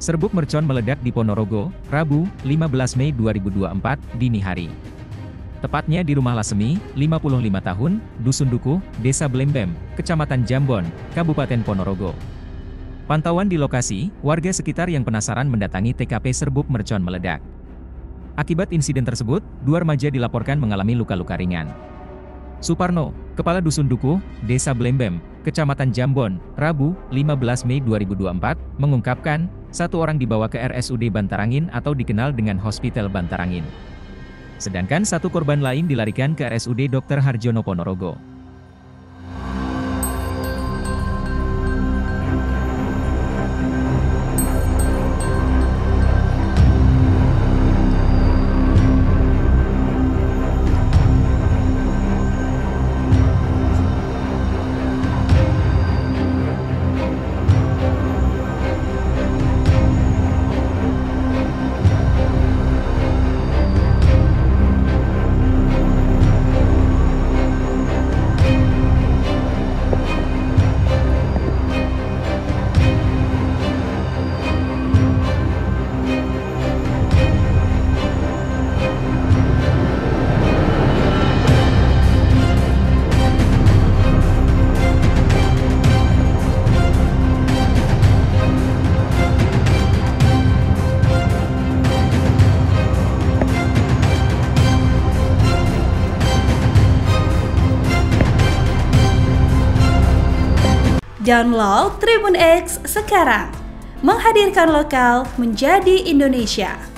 Serbuk mercon meledak di Ponorogo, Rabu, 15 Mei 2024, dini hari. Tepatnya di rumah Lasemi, 55 tahun, Dusun Dukuh, Desa Blembem, Kecamatan Jambon, Kabupaten Ponorogo. Pantauan di lokasi, warga sekitar yang penasaran mendatangi TKP serbuk mercon meledak. Akibat insiden tersebut, 2 remaja dilaporkan mengalami luka-luka ringan. Suparno, Kepala Dusun Dukuh, Desa Blembem, Kecamatan Jambon, Rabu, 15 Mei 2024, mengungkapkan, 1 orang dibawa ke RSUD Bantarangin atau dikenal dengan Hospital Bantarangin. Sedangkan 1 korban lain dilarikan ke RSUD Dr. Harjono Ponorogo. Download Tribun X sekarang, menghadirkan lokal menjadi Indonesia.